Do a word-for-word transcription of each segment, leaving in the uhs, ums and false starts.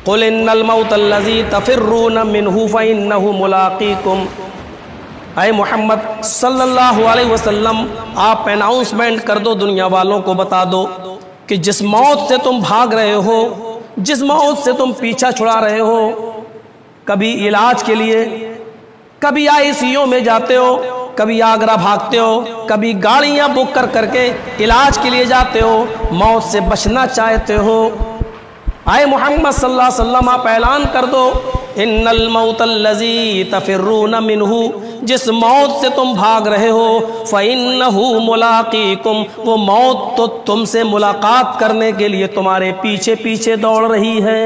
قل ان الموت الذی تفرون منہ فإنہ ملاقیکم۔ اے محمد صلی اللہ علیہ وسلم آپ اناؤنسمنٹ کر دو، دنیا والوں کو بتا دو کہ جس موت سے تم بھاگ رہے ہو، جس موت سے تم پیچھا چھڑا رہے ہو، کبھی علاج کے لیے کبھی آئی سی یو میں جاتے ہو، کبھی آگرہ بھاگتے ہو، کبھی گاڑیاں بک کر کر کے علاج کے لیے جاتے ہو، موت سے بچنا چاہتے ہو، اے محمد صلی اللہ علیہ وسلم آپ اعلان کر دو ان الموت الذی تفرون منہ، جس موت سے تم بھاگ رہے ہو، فإنہ ملاقیکم، وہ موت تو تم سے ملاقات کرنے کے لیے تمہارے پیچھے پیچھے دوڑ رہی ہے۔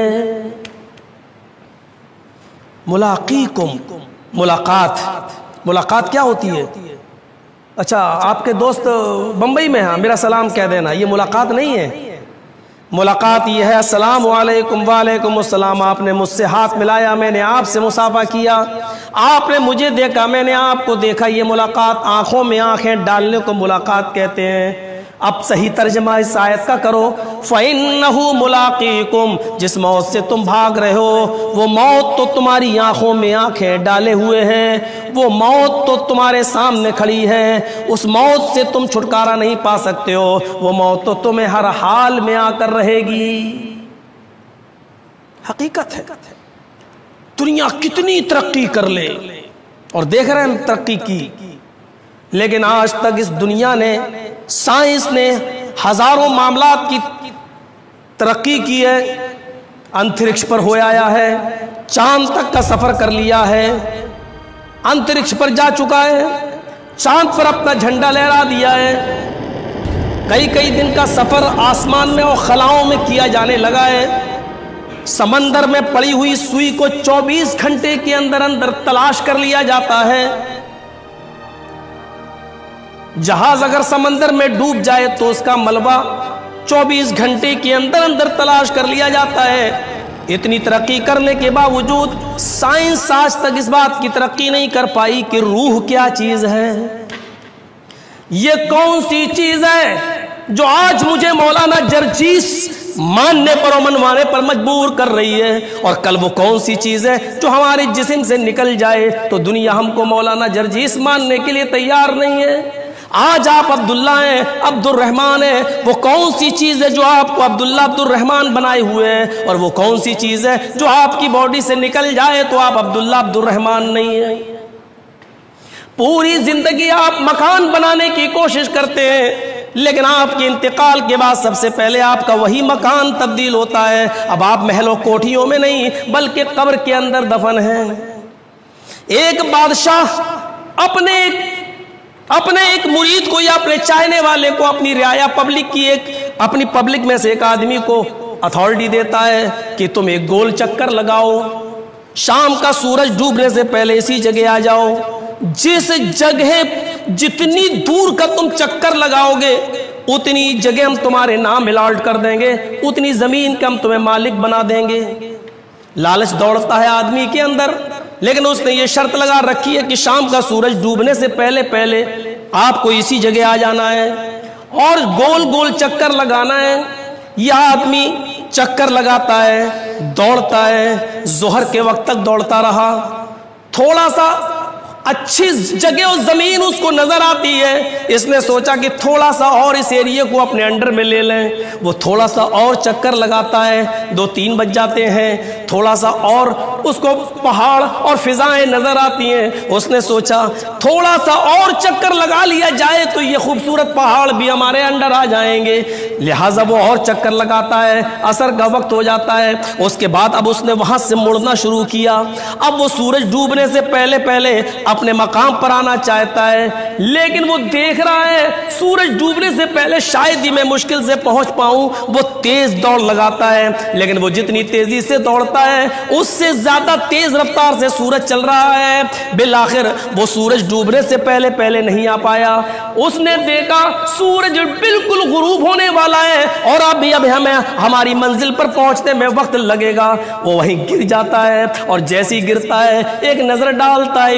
ملاقیکم، ملاقات، ملاقات کیا ہوتی ہے؟ اچھا آپ کے دوست بمبئی میں ہیں، میرا سلام کہہ دینا، یہ ملاقات نہیں ہے۔ ملاقات یہ ہے السلام علیکم، وعلیکم السلام، آپ نے مجھ سے ہاتھ ملایا، میں نے آپ سے مصافحہ کیا، آپ نے مجھے دیکھا، میں نے آپ کو دیکھا، یہ ملاقات، آنکھوں میں آنکھیں ڈالنے کو ملاقات کہتے ہیں۔ اب صحیح ترجمہ اس آیت کا کرو، فَإِنَّهُ مُلَاقِيكُمْ، جس موت سے تم بھاگ رہے ہو، وہ موت تو تمہاری آنکھوں میں آنکھیں ڈالے ہوئے ہے، وہ موت تو تمہارے سامنے کھڑی ہے، اس موت سے تم چھٹکارا نہیں پا سکتے ہو، وہ موت تو تمہیں ہر حال میں آ کر رہے گی۔ حقیقت ہے، دنیا کتنی ترقی کر لے، اور دیکھ رہے ہیں ترقی کی، لیکن آج تک اس دنیا نے، سائنس نے ہزاروں معاملات کی ترقی کی ہے، انترکش پر ہو آیا ہے، چاند تک کا سفر کر لیا ہے، انترکش پر جا چکا ہے، چاند پر اپنا جھنڈا لہرا دیا ہے، کئی کئی دن کا سفر آسمان میں اور خلاؤں میں کیا جانے لگا ہے، سمندر میں پڑی ہوئی سوئی کو چوبیس گھنٹے کے اندر اندر تلاش کر لیا جاتا ہے، جہاز اگر سمندر میں ڈوب جائے تو اس کا ملبہ چوبیس گھنٹے کے اندر اندر تلاش کر لیا جاتا ہے۔ اتنی ترقی کرنے کے باوجود سائنس آج تک اس بات کی ترقی نہیں کر پائی کہ روح کیا چیز ہے، یہ کون سی چیز ہے جو آج مجھے مولانا جرجیس ماننے پر اور منوانے پر مجبور کر رہی ہے، اور کل وہ کون سی چیز ہے جو ہمارے جسم سے نکل جائے تو دنیا ہم کو مولانا جرجیس ماننے کے لیے تیار نہیں ہے۔ آج آپ عبداللہ ہیں، عبد الرحمن ہیں، وہ کون سی چیز ہے جو آپ کو عبداللہ عبد الرحمن بنائے ہوئے ہیں، اور وہ کون سی چیز ہے جو آپ کی باڈی سے نکل جائے تو آپ عبداللہ عبد الرحمن نہیں ہیں۔ پوری زندگی آپ مکان بنانے کی کوشش کرتے ہیں، لیکن آپ کے انتقال کے بعد سب سے پہلے آپ کا وہی مکان تبدیل ہوتا ہے، اب آپ محل و کوٹھیوں میں نہیں بلکہ قبر کے اندر دفن ہیں۔ ایک بادشاہ اپنے اپنے ایک مرید کو یا اپنے چاہنے والے کو، اپنی رعایا پبلک کی، ایک اپنی پبلک میں سے ایک آدمی کو اتھارٹی دیتا ہے کہ تم ایک گول چکر لگاؤ، شام کا سورج ڈوبنے سے پہلے اسی جگہ آ جاؤ، جس جگہ جتنی دور کا تم چکر لگاؤ گے اتنی جگہ ہم تمہارے نام الاٹ کر دیں گے، اتنی زمین کا ہم تمہیں مالک بنا دیں گے۔ لالچ دوڑتا ہے آدمی کے اندر، لیکن اس نے یہ شرط لگا رکھی ہے کہ شام کا سورج ڈوبنے سے پہلے پہلے آپ کو اسی جگہ آ جانا ہے اور گول گول چکر لگانا ہے۔ یہ آدمی چکر لگاتا ہے، دوڑتا ہے، ظہر کے وقت تک دوڑتا رہا، تھوڑا سا اچھی جگہ اور زمین اس کو نظر آتی ہے، اس نے سوچا کہ تھوڑا سا اور اس ایریے کو اپنے انڈر میں لے لیں، وہ تھوڑا سا اور چکر لگاتا ہے، دو تین بج جاتے ہیں، تھوڑا سا اور اس کو پہاڑ اور فضائیں نظر آتی ہیں، اس نے سوچا تھوڑا سا اور چکر لگا لیا جائے تو یہ خوبصورت پہاڑ بھی ہمارے انڈر آ جائیں گے، لہٰذا وہ اور چکر لگاتا ہے، عصر کا وقت ہو جاتا ہے، اس کے بعد اب اس نے وہاں سے مڑنا شروع کیا، اب وہ سورج ڈوبنے سے پہلے پہلے اپنے مقام پر آنا چاہتا ہے، لیکن وہ دیکھ رہا ہے سورج ڈوبنے سے پہلے شاید ہی میں مشکل سے پہنچ پاؤں، وہ تیز دوڑ لگاتا ہے، لیکن وہ جتنی تیزی سے دوڑتا ہے اس سے زیادہ تیز رفتار سے سورج چل رہا ہے، بالآخر وہ سورج ڈوبنے سے پہلے پہلے نہیں آ پایا، اس نے دیکھا سورج بالکل غروب ہونے والا ہے اور اب بھی اب ہمیں ہماری منزل پر پہنچنے میں وقت لگے گا، وہ وہیں گر جاتا ہے، اور جیسی گرتا ہے ایک نظر ڈالتا ہے اتنی زمین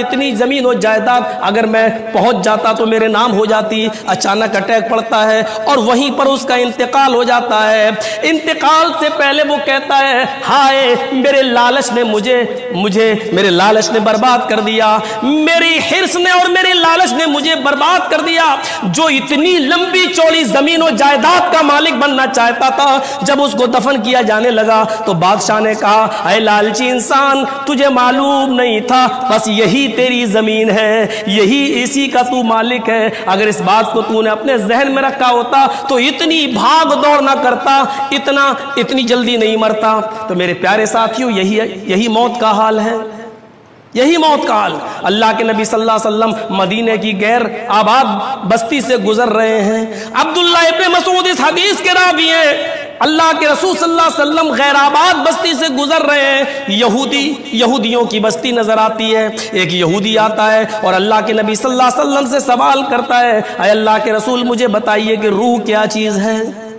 زمین و جائیداد اگر میں پہنچ جاتا تو میرے نام ہو جاتی. اچانک اٹیک پڑتا ہے اور وہیں پر اس کا انتقال ہو جاتا ہے. انتقال سے پہلے وہ کہتا ہے ہائے میرے لالچ نے مجھے مجھے میرے لالچ نے برباد کر دیا, میری حرص نے اور میرے لالچ نے مجھے برباد کر دیا. جو اتنی لمبی چوڑی زمین و جائیداد کا مالک بننا چاہتا تھا, جب اس کو دفن کیا جانے لگا تو بادشاہ نے کہا اے لالچی انسان, تجھے معلوم نہیں تھا بس یہی تیری زمین ہے, یہی اسی کا تو مالک ہے. اگر اس بات کو تو نے اپنے ذہن میں رکھا ہوتا تو اتنی بھاگ دوڑ نہ کرتا, اتنا اتنی جلدی نہیں مرتا. تو میرے پیارے ساتھیوں, یہی یہی موت کا حال ہے, یہی موت کا حال. اللہ کے نبی صلی اللہ علیہ وسلم مدینے کی غیر آباد بستی سے گزر رہے ہیں. عبداللہ ابن مسعود اس حدیث کے راوی ہیں. اللہ کے رسول صلی اللہ علیہ وسلم غیر آباد بستی سے گزر رہے ہیں. یہودی یہودیوں کی بستی نظر آتی ہے. ایک یہودی آتا ہے اور اللہ کے نبی صلی اللہ علیہ وسلم سے سوال کرتا ہے اے اللہ کے رسول مجھے بتائیے کہ روح کیا چیز ہے.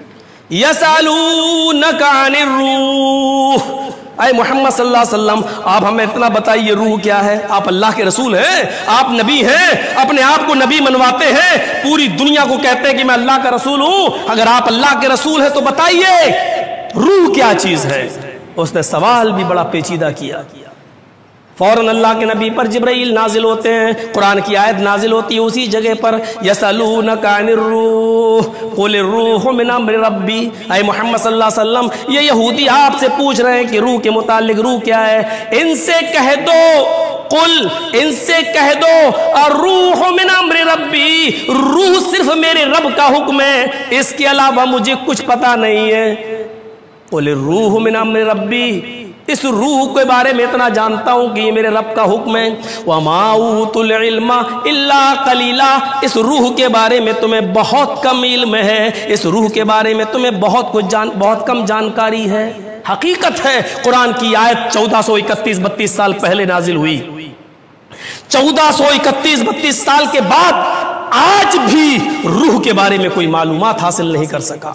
یسألونک عن الروح, اے محمد صلی اللہ علیہ وسلم آپ ہمیں اتنا بتائیے روح کیا ہے. آپ اللہ کے رسول ہیں, آپ نبی ہیں, اپنے آپ کو نبی منواتے ہیں, پوری دنیا کو کہتے ہیں کہ میں اللہ کا رسول ہوں. اگر آپ اللہ کے رسول ہیں تو بتائیے روح کیا چیز ہے. اس نے سوال بھی بڑا پیچیدہ کیا. فوراً اللہ کے نبی پر جبرائیل نازل ہوتے ہیں, قرآن کی آیت نازل ہوتی ہے اسی جگہ پر. یسألونک عن الروح قل الروح من امر ربی. اے محمد صلی اللہ علیہ وسلم یہ یہودی آپ سے پوچھ رہے ہیں کہ روح کے متعلق روح کیا ہے. ان سے کہہ دو قل ان سے کہہ دو الروح من امر ربی, روح صرف میرے رب کا حکم ہے, اس کے علاوہ مجھے کچھ پتا نہیں ہے. قل الروح من امر ربی, اس روح کے بارے میں اتنا جانتا ہوں کہ یہ میرے رب کا حکم ہے. وَمَا أُوتُوا الْعِلْمَ إِلَّا قَلِيلًا, اس روح کے بارے میں تمہیں بہت کم علم ہے, اس روح کے بارے میں تمہیں بہت کچھ جان بہت کم جانکاری ہے. حقیقت ہے قرآن کی آیت چودہ سو اکتیس بتیس سال پہلے نازل ہوئی. چودہ سو اکتیس بتیس سال کے بعد آج بھی روح کے بارے میں کوئی معلومات حاصل نہیں کر سکا.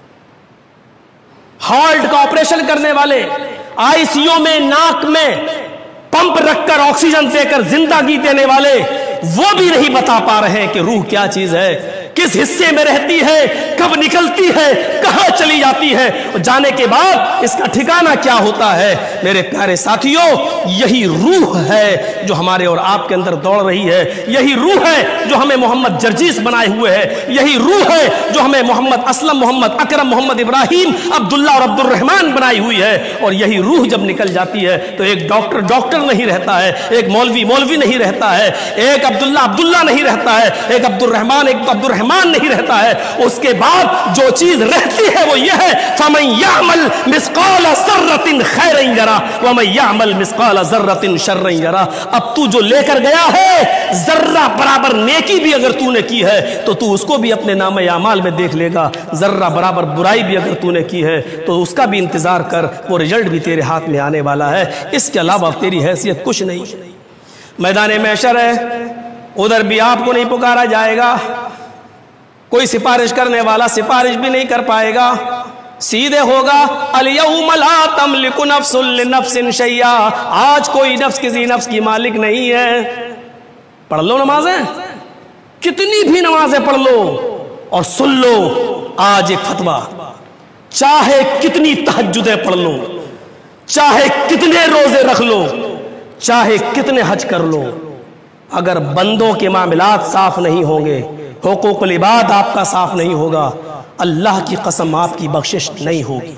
ہارٹ کا آپریشن کرنے والے, آئی سی یو میں ناک میں پمپ رکھ کر آکسیجن دے کر زندگی دینے والے, وہ بھی نہیں بتا پا رہے ہیں کہ روح کیا چیز ہے, کس حصے میں رہتی ہے, کب نکلتی ہے, کہاں چلی جاتی ہے, اور جانے کے بعد اس کا ٹھکانہ کیا ہوتا ہے. میرے پیارے ساتھیوں, یہی روح ہے جو ہمارے اور آپ کے اندر دوڑ رہی ہے, یہی روح ہے جو ہمیں محمد جرجیس بنائے ہوئے ہے, یہی روح ہے جو ہمیں محمد اسلم, محمد اکرم, محمد ابراہیم, عبداللہ اور عبد الرحمن بنائی ہوئی ہے. اور یہی روح جب نکل جاتی ہے تو ایک ڈاکٹر ڈاکٹر نہیں رہتا ہے, ایک مولوی مولوی نہیں رہتا ہے, ایک عبداللہ عبداللہ نہیں رہتا ہے, ایک عبد الرحمن ایک عبد الرحمن نہیں رہتا ہے. اس کے بعد جو چیز رہتی ہے وہ یہ ہے فَمَن يَعْمَلْ مِثْقَالَ ذَرَّةٍ خَيْرًا يَرَهُ وَمَن يَعْمَلْ مِثْقَالَ ذَرَّةٍ شَرًّا يَرَهُ. اب تو جو لے کر گیا ہے ذرہ برابر نیکی بھی اگر تو نے کی ہے تو تو اس کو بھی اپنے نام اعمال میں دیکھ لے گا, ذرہ برابر برائی بھی اگر تو نے کی ہے تو اس کا بھی انتظار کر, وہ رزلٹ بھی تیرے ہاتھ میں آنے والا ہے. اس کے علاوہ تیری حیثیت کچھ نہیں. میدان محشر ہے, ادھر بھی آپ کو نہیں پکارا جائے گا, کوئی سفارش کرنے والا سفارش بھی نہیں کر پائے گا. سیدھے ہوگا الیوم لا تملک نفس لنفس شیئا, آج کوئی نفس کسی نفس کی مالک نہیں ہے. پڑھ لو نمازیں, کتنی بھی نمازیں پڑھ لو اور سن لو آج ایک فتویٰ, چاہے کتنی تہجدیں پڑھ لو, چاہے کتنے روزے رکھ لو, چاہے کتنے حج کر لو, اگر بندوں کے معاملات صاف نہیں ہوں گے, حقوق العباد آپ کا صاف نہیں ہوگا, اللہ کی قسم آپ کی بخشش نہیں ہوگی.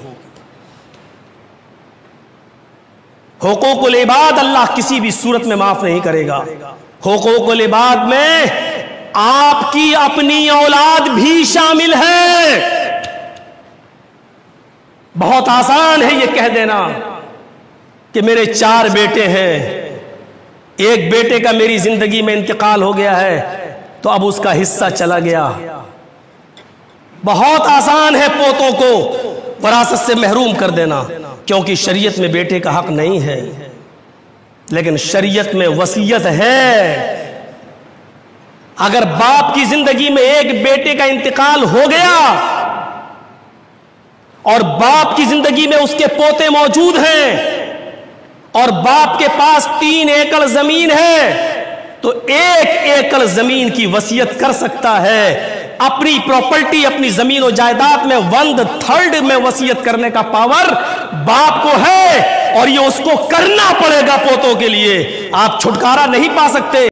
حقوق العباد اللہ کسی بھی صورت میں معاف نہیں کرے گا. حقوق العباد میں آپ کی اپنی اولاد بھی شامل ہے. بہت آسان ہے یہ کہہ دینا کہ میرے چار بیٹے ہیں, ایک بیٹے کا میری زندگی میں انتقال ہو گیا ہے تو اب اس کا حصہ چلا گیا. بہت آسان ہے پوتوں کو وراثت سے محروم کر دینا, کیونکہ شریعت میں بیٹے کا حق نہیں ہے, لیکن شریعت میں وصیت ہے. اگر باپ کی زندگی میں ایک بیٹے کا انتقال ہو گیا اور باپ کی زندگی میں اس کے پوتے موجود ہیں اور باپ کے پاس تین ایکڑ زمین ہے تو ایک ایکڑ زمین کی وصیت کر سکتا ہے. اپنی پراپرٹی اپنی زمین و جائیداد میں ون تھرڈ میں وصیت کرنے کا پاور باپ کو ہے اور یہ اس کو کرنا پڑے گا پوتوں کے لیے. آپ چھٹکارا نہیں پا سکتے.